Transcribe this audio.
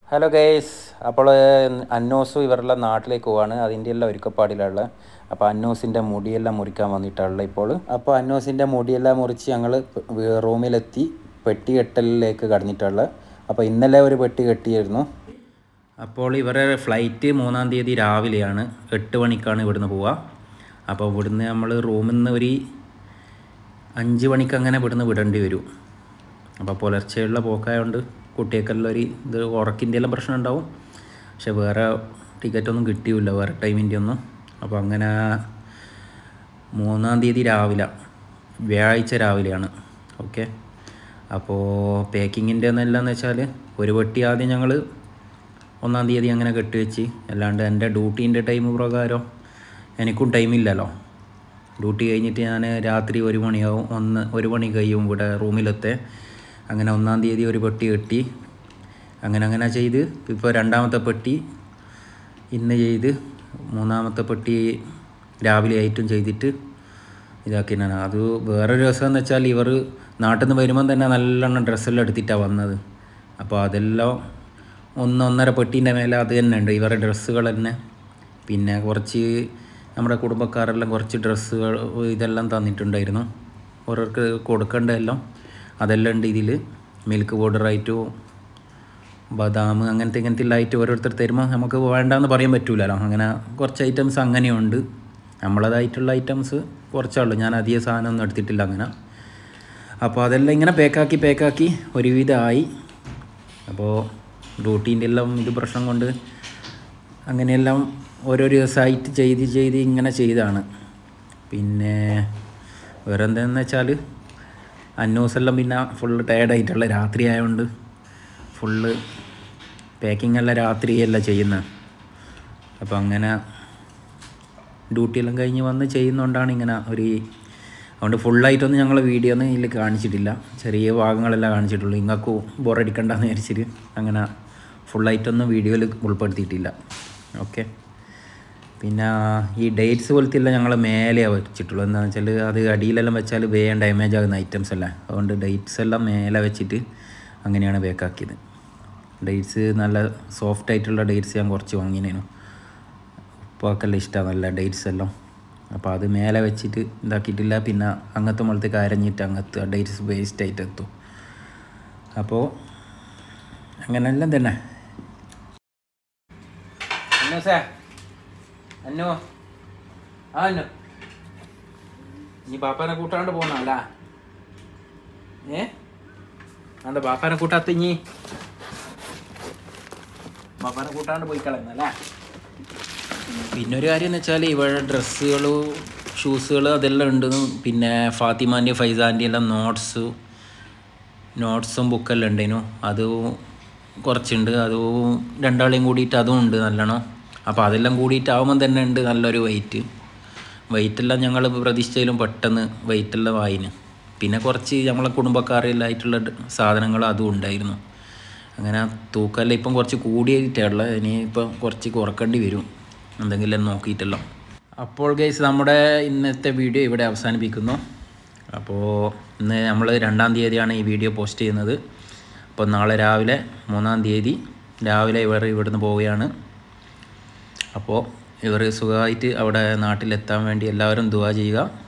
Hello guys, അപ്പോൾ അന്നോസും ഇവരുടെ നാട്ടിലേക്ക് പോവാണ്. അതിൻ്റെ എല്ലാം ഒരുക്കപ്പാടിലുള്ള. അപ്പോൾ അന്നോസിൻ്റെ മുടിയെല്ലാം മുറിക്കാൻ വന്നിട്ടുള്ള ഇപ്പോൾ. അപ്പോൾ അന്നോസിൻ്റെ മുടിയെല്ലാം മുറിച്ച് ഞങ്ങൾ റൂമിലെത്തി പെട്ടി കെട്ടലിലേക്ക് കടന്നിട്ടുള്ള. അപ്പോൾ ഇന്നലെ ഒരു പെട്ടി കെട്ടിയായിരുന്നു. അപ്പോൾ ഇവരുടെ ഫ്ലൈറ്റ് 3-ാം തീയതി രാവിലെയാണ്, 8 മണിക്കാണ് ഇവിടുന്ന് പോവുക. അപ്പോൾ ഇവിടുന്ന് നമ്മൾ റൂമിൽ നിന്ന് ഒരു 5 മണിക്ക് അങ്ങനെ ഇവിടുന്ന് വിടേണ്ടി വരും. അപ്പോൾ പുലർച്ചെയുള്ള പോക്കായതുകൊണ്ട് കുട്ടികൾക്കെല്ലാം ഒരു ഇത് ഉറക്കിൻ്റെ എല്ലാം പ്രശ്നം ഉണ്ടാവും. പക്ഷെ വേറെ ടിക്കറ്റൊന്നും കിട്ടിയില്ല, വേറെ ടൈമിൻ്റെ ഒന്നും. അപ്പോൾ അങ്ങനെ 3-ാം തീയതി രാവിലെ, വ്യാഴാഴ്ച രാവിലെയാണ്. ഓക്കെ, അപ്പോൾ പാക്കിങ്ങിൻ്റെ എന്നെല്ലാന്ന് വെച്ചാൽ ഒരു പെട്ടി ആദ്യം ഞങ്ങൾ 1-ാം തീയതി അങ്ങനെ കെട്ടിവെച്ച്. അല്ലാണ്ട് എൻ്റെ ഡ്യൂട്ടീൻ്റെ ടൈം പ്രകാരം എനിക്കും ടൈമില്ലല്ലോ. ഡ്യൂട്ടി കഴിഞ്ഞിട്ട് ഞാൻ രാത്രി 1 മണിയാവും, 1 മണി കഴിയും ഇവിടെ റൂമിലെത്തെ. അങ്ങനെ 1-ാം തീയതി ഒരു പെട്ടി കെട്ടി. അങ്ങനെ ചെയ്ത് ഇപ്പോൾ 2-ാമത്തെ പെട്ടി ഇന്ന് ചെയ്ത്, 3-ാമത്തെ പെട്ടി രാവിലെ ആയിട്ടും ചെയ്തിട്ട് ഇതാക്കിയാണ്. അത് വേറൊരു രസമെന്ന് വെച്ചാൽ ഇവർ നാട്ടിൽ നിന്ന് വരുമ്പം തന്നെ നല്ലോണം ഡ്രസ്സെല്ലാം എടുത്തിട്ടാണ് വന്നത്. അപ്പോൾ അതെല്ലാം 1-1.5 പെട്ടീൻ്റെ മേലെ അത് തന്നെ ഉണ്ട്, ഇവരുടെ ഡ്രസ്സുകൾ തന്നെ. പിന്നെ കുറച്ച് നമ്മുടെ കുടുംബക്കാരെല്ലാം കുറച്ച് ഡ്രസ്സുകൾ ഇതെല്ലാം തന്നിട്ടുണ്ടായിരുന്നു, ഓരോർക്ക് കൊടുക്കേണ്ടതെല്ലാം. അതെല്ലാം ഉണ്ട് ഇതിൽ. മിൽക്ക് പൗഡറായിട്ടും ബദാം അങ്ങനത്തെ ആയിട്ട് ഓരോരുത്തർ തരുമ്പോൾ നമുക്ക് വേണ്ടാന്ന് പറയാൻ പറ്റില്ലല്ലോ. അങ്ങനെ കുറച്ച് ഐറ്റംസ് അങ്ങനെയുണ്ട്. നമ്മളതായിട്ടുള്ള ഐറ്റംസ് കുറച്ചുള്ളൂ, ഞാൻ അധികം സാധനമൊന്നും എടുത്തിട്ടില്ല അങ്ങനെ. അപ്പോൾ അതെല്ലാം ഇങ്ങനെ പേക്കാക്കി ഒരുവിധമായി. അപ്പോൾ ഡ്യൂട്ടീൻ്റെ എല്ലാം ഇത് പ്രശ്നം കൊണ്ട് അങ്ങനെയെല്ലാം ഓരോ ദിവസമായിട്ട് ചെയ്ത് ഇങ്ങനെ ചെയ്താണ്. പിന്നെ വേറെ എന്താണെന്ന് വെച്ചാൽ അന്നൂസെല്ലാം പിന്നെ ഫുള്ള് ടയർഡായിട്ടുള്ള, രാത്രി ആയതുകൊണ്ട് ഫുള്ള് പാക്കിംഗ് എല്ലാം രാത്രിയല്ല ചെയ്യുന്നത്. അപ്പോൾ അങ്ങനെ ഡ്യൂട്ടിയെല്ലാം കഴിഞ്ഞ് വന്ന് ചെയ്യുന്നതുകൊണ്ടാണ് ഇങ്ങനെ അതുകൊണ്ട് ഫുള്ളായിട്ടൊന്നും ഞങ്ങൾ വീഡിയോ ഒന്നും ഇതിൽ കാണിച്ചിട്ടില്ല, ചെറിയ ഭാഗങ്ങളെല്ലാം കാണിച്ചിട്ടുള്ളൂ. നിങ്ങൾക്ക് ബോറടിക്കണ്ടെന്ന് വിചാരിച്ചിട്ട് അങ്ങനെ ഫുള്ളായിട്ടൊന്നും വീഡിയോയിൽ ഉൾപ്പെടുത്തിയിട്ടില്ല. ഓക്കെ, പിന്നെ ഈ ഡേറ്റ്സ് പോലത്തെല്ലാം ഞങ്ങൾ മേലെയാണ് വെച്ചിട്ടുള്ളൂ. എന്താണെന്ന് വെച്ചാൽ അത് അടിയിലെല്ലാം വെച്ചാൽ വേഗം ഡാമേജ് ആകുന്ന ഐറ്റംസ് അല്ല, അതുകൊണ്ട് ഡേറ്റ്സ് എല്ലാം മേലെ വെച്ചിട്ട് അങ്ങനെയാണ് പേക്കാക്കിയത്. ഡേറ്റ്സ് നല്ല സോഫ്റ്റ് ആയിട്ടുള്ള ഡേറ്റ്സ് ഞാൻ കുറച്ച് വാങ്ങിനേനു, ഉപ്പാക്കെല്ലാം ഇഷ്ടമാണ് നല്ല ഡേറ്റ്സ് എല്ലാം. അപ്പോൾ അത് മേലെ വെച്ചിട്ട് ഇതാക്കിയിട്ടില്ല. പിന്നെ അങ്ങനത്തെ മുളത്തേക്ക് അരഞ്ഞിട്ട് അങ്ങനത്തെ ഡേറ്റ്സ് വേസ്റ്റ് ആയിട്ട് എത്തും. അപ്പോൾ അങ്ങനെയെല്ലാം തന്നെ. അന്നോ അന്നോ നീ ബാപ്പാനെ കൂട്ടാണ്ട് പോന്നല്ല? എന്താ ബാപ്പാനെ കൂട്ടാത്ത? ഇനി ബാപ്പാനെ കൂട്ടാണ്ട് പോയി കളയുന്നല്ലേ? പിന്നെ ഒരു കാര്യം എന്ന് വെച്ചാൽ ഇവിടെ ഡ്രസ്സുകളും ഷൂസുകൾ അതെല്ലാം ഉണ്ട്. പിന്നെ ഫാത്തിമാൻ്റെ ഫൈസാൻ്റെ എല്ലാം നോട്ട്സും ബുക്കെല്ലാം ഉണ്ടേനു, അത് കുറച്ചുണ്ട്. അത് 2 കൂടിയിട്ട് അതും ഉണ്ട് നല്ലോണം. അപ്പോൾ അതെല്ലാം കൂടിയിട്ടാവുമ്പം തന്നെ ഉണ്ട് നല്ലൊരു വെയിറ്റെല്ലാം ഞങ്ങൾ പ്രതീക്ഷിച്ചതിലും പെട്ടെന്ന് വെയിറ്റെല്ലാം ആയിന്. പിന്നെ കുറച്ച് നമ്മളെ കുടുംബക്കാരെല്ലായിട്ടുള്ള സാധനങ്ങൾ അതും ഉണ്ടായിരുന്നു. അങ്ങനെ തൂക്കമെല്ലാം ഇപ്പം കുറച്ച് കൂടിയിട്ടാണുള്ള, ഇനിയിപ്പം കുറച്ച് കുറക്കേണ്ടി വരും എന്തെങ്കിലും നോക്കിയിട്ടല്ലോ. അപ്പോൾ ഗൈസ്, നമ്മുടെ ഇന്നത്തെ വീഡിയോ ഇവിടെ അവസാനിപ്പിക്കുന്നു. അപ്പോൾ ഇന്ന് നമ്മൾ 2-ാം തീയതിയാണ് ഈ വീഡിയോ പോസ്റ്റ് ചെയ്യുന്നത്. അപ്പോൾ നാളെ രാവിലെ 3-ാം തീയതി രാവിലെ ഇവിടുന്ന് പോവുകയാണ്. അപ്പോൾ ഇവർ സുഖമായിട്ട് അവിടെ നാട്ടിലെത്താൻ വേണ്ടി എല്ലാവരും ദുആ ചെയ്യുക.